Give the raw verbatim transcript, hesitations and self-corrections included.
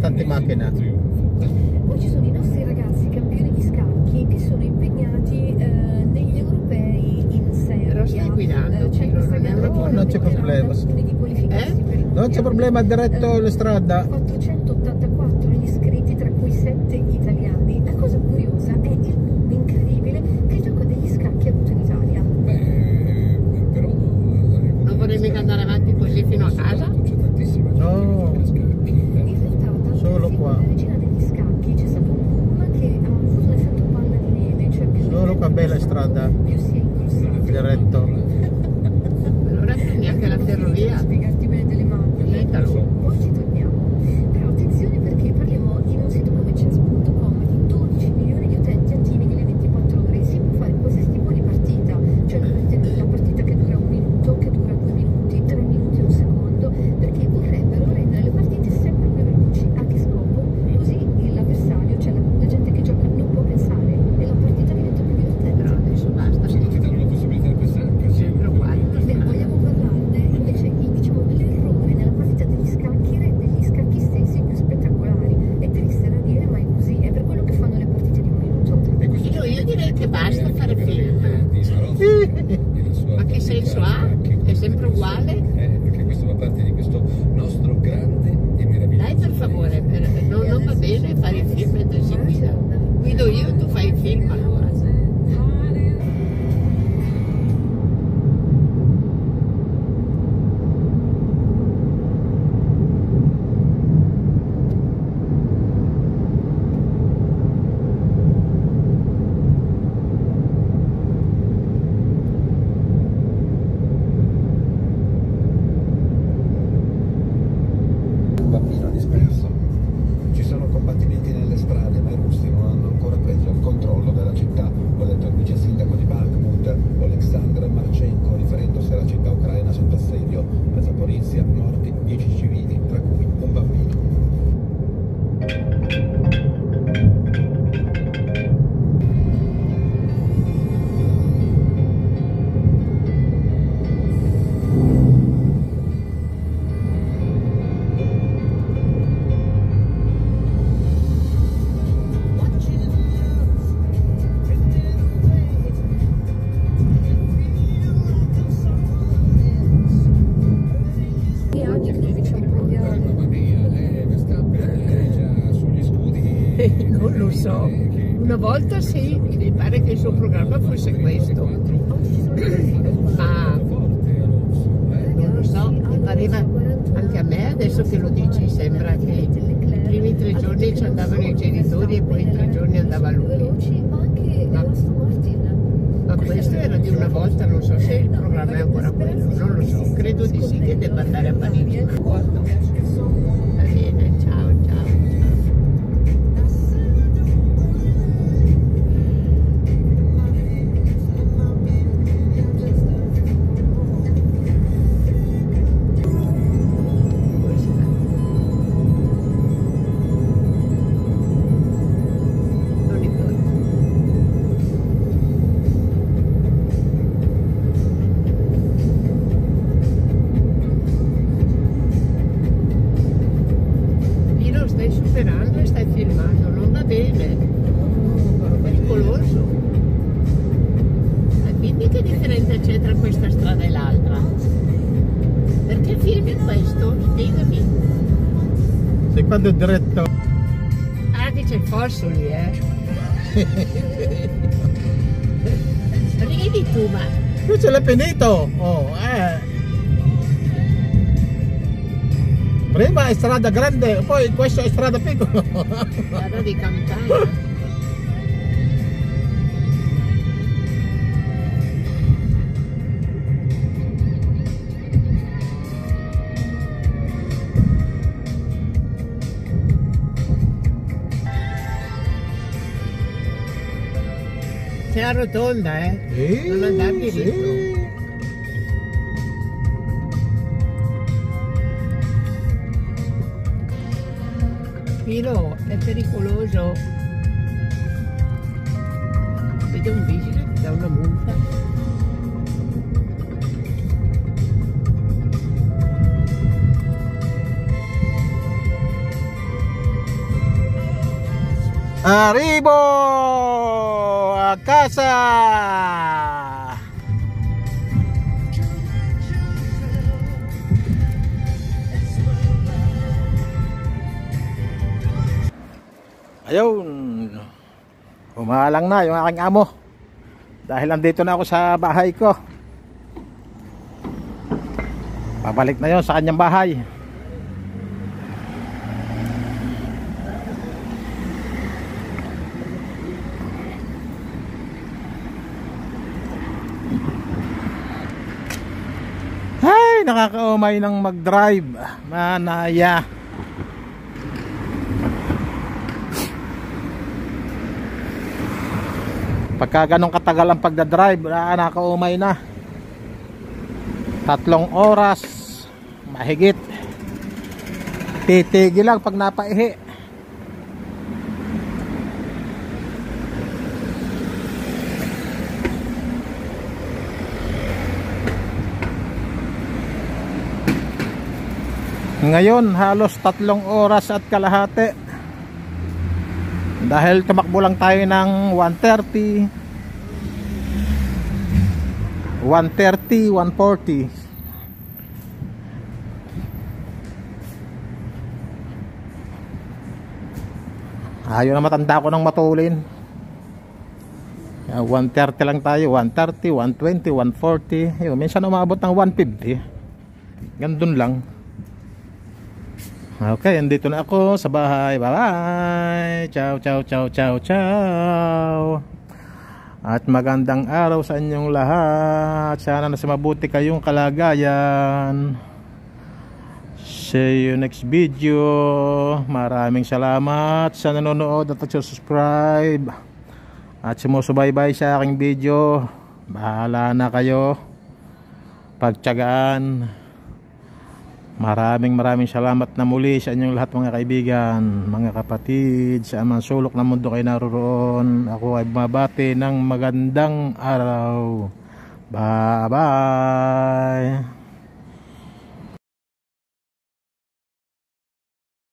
tante macchine. Poi ci sono i nostri ragazzi campioni di scacchi che sono impegnati eh, negli europei in Serbia. Però stai guidando, Eh, c'è questa gara No, non c'è problema. di qualificarsi Eh? per il Non c'è problema, diretto Eh, la strada. quattrocentottantaquattro gli iscritti, tra cui sette italiani. La cosa curiosa è il boom incredibile che il gioco degli scacchi ha avuto in Italia. Beh, però Non vorrei mica andare avanti così fino a casa? C'è tantissima gente No. che gioca a scacchi. In realtà, tanto Solo sì, qua. con la regina degli scacchi c'è stato un boom che ha avuto un effetto palla di neve, cioè più Solo qua, bella strada. più si è incursato. Diretto. Allora prendi anche la ferrovia. Spiegarti bene delle macchine. Italo. Poi ci torniamo. Però attenzione perché parliamo in un sito come chess punto com di dodici milioni di utenti attivi nelle ventiquattro ore. Si può fare qualsiasi tipo di partita, cioè la partita che dura un minuto, che dura due minuti, tre minuti e un secondo, perché vorrebbero rendere le partite sempre più veloci. A che scopo? Così l'avversario, cioè la, la gente che gioca, non può pensare e la partita diventa più divertente. Però adesso basta. Se non ti danno la possibilità di pensare, per Sempre uguale. Beh, vogliamo parlarne invece, il- diciamo, l'errore nella partita degli scacchi rende gli scacchi stessi più spettacolari. È triste da dire, ma è così, è per quello che fanno le partite di un minuto. Io, io direi che basta fare film. di Swarovski e la sua Ma che senso ha? È sempre uguale? Eh, perché questo fa parte di questo nostro grande e meraviglioso. Dai per favore, per- non, non va bene fare il film mentre si guida. Guido io, tu fai il film allora. Un bambino disperso. Ci sono combattimenti nelle strade, ma i russi non hanno ancora preso il controllo della città. Ho letto il vice sindaco di Bakhmut, Oleksandr Marchenko, riferendosi alla città ucraina sotto assedio. A Zaporizia, morti dieci civili, tra cui un bambino. E oggi cominciamo a Eh, cambiare. mamma mia, eh, Verstappen è già sugli scudi. Non lo so. Una volta sì, mi pare che il suo programma fosse questo. Ma non lo so, mi pareva anche a me, adesso che lo dici, sembra che i primi tre giorni ci andavano i genitori e poi in tre giorni andava lui. Veloci, ma anche Aston Martin. Ma questo era di una volta, non so se il programma è ancora quello, non lo so, credo di sì che debba andare a Parigi. Va bene, ciao, ciao, ciao. Come si fa? Non importa. Lì lo stai superando e stai filmando, non va bene, è pericoloso. E quindi che differenza c'è tra questa strada e l'altra? Perché filmi questo? Spiegami. Se quando è diretto. Ah, che c'è il fosso lì, eh? Ridi tu, ma Qui ce l'hai finito! Oh, eh! Prima è strada grande, poi questa è strada piccola. strada di campagna. C'è la rotonda, eh? Sì, Non andare diritto. sì. Pino, è pericoloso. Vede un vigile, ti dà una multa. Arribo a casa. Ayun, umalang na yung aking amo dahil andito na ako sa bahay ko. Pabalik na yon sa kanyang bahay. Ay, nakakaumay ng mag-drive, manaya. Pagka ganong katagal ang pagdadrive, nakakaumay na. Tatlong oras mahigit. Titigil lang pag napaihi. Ngayon halos tatlong oras at kalahati. Dahil tumakbo lang tayo ng one thirty, one thirty, one forty. Ayaw na matanda ko ng matulin. one thirty lang tayo, one thirty, one twenty, one forty. Ayun, minsan umabot ng one fifty. Gandun lang. Okay, andito na ako sa bahay. Bye-bye. Ciao, ciao, ciao, ciao, ciao. At magandang araw sa inyong lahat. Sana nasa mabuti kayong kalagayan. See you next video. Maraming salamat sa nanonood at subscribe at sumusubaybay sa aking video. Bahala na kayo. Pagtiyagaan. Maraming maraming salamat na muli sa inyong lahat mga kaibigan, mga kapatid, sa amang sulok ng mundo kayo naroon. Ako ay bumabati ng magandang araw. Bye bye.